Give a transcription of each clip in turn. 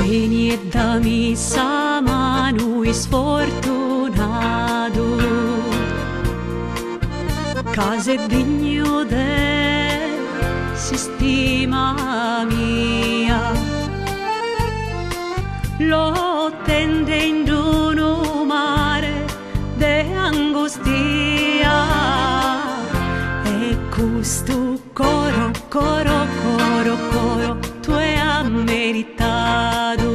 Beni e dami sama noi sfortunato, case digno de sistema mia, lo tendendo no mare de angustia, e questo coro, coro, coro, coro, tu hai meritato.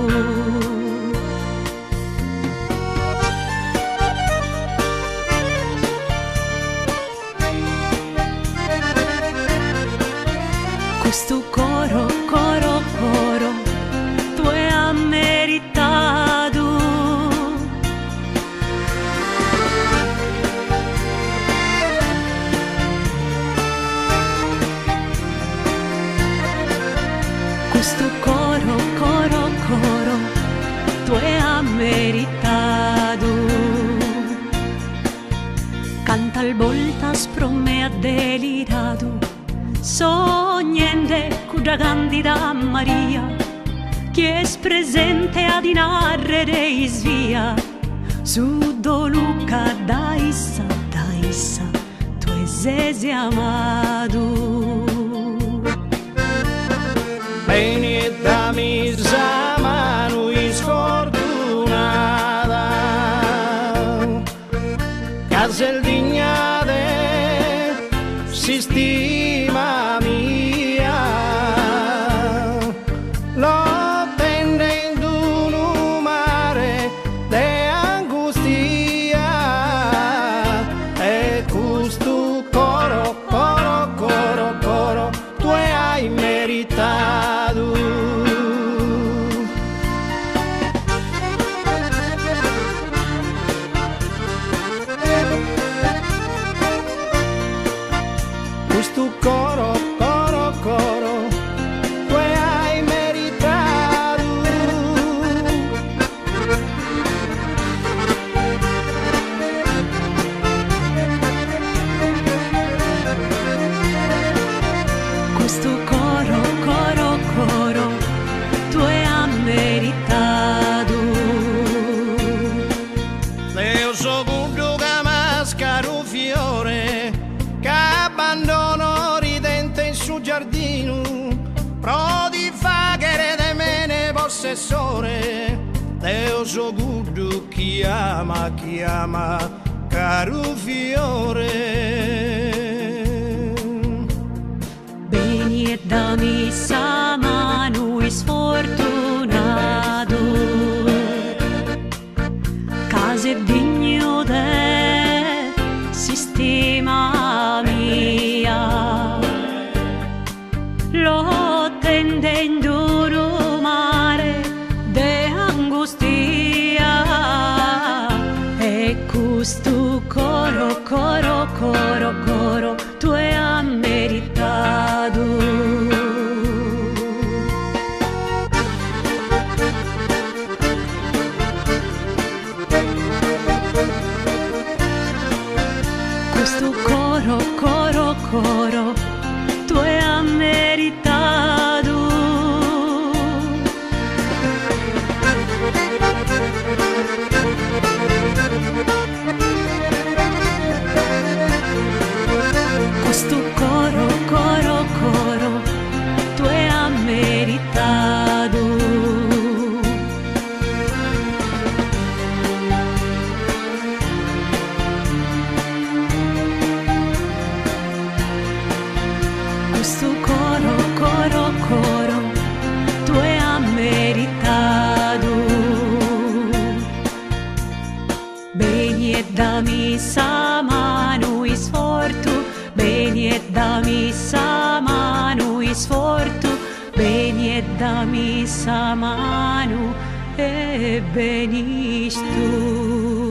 Questo coro, coro, coro, tu hai meritato. Questo coro, coro, coro, tu hai meritato. Canta al volta spromme ha delirato, sognende cuda candida Maria, che è presente ad inarrere svia, su do Luca da issa, tu sei amato. Beni e dami sama noi sfortunata, casa il dignade si stima mia, lo tende in un mare de angustia, e questo coro, coro, coro, coro, tu hai meritato. Questo coro, coro, coro, tu hai meritato. Questo coro, coro, coro, tu hai meritato. Io so punto che mascaro fiore, che abbandono ridente in suo giardino, pro di faghere de mene possessore. Io so punto chiama, caro fiore. Beni e dami sama noi sfortunato, case digno de sistema mia, lo tendendo no mare de angustia, e questo coro, coro, coro, coro, tu hai meritato. Questo coro, coro, coro, tu hai meritato. Questo coro, coro, coro, tu hai meritato. Questo coro, coro, coro, tu hai meritato. Beni e dami sama noi sfortu, beni e dami sama noi sfortu, beni e dami sama nu e benis tu.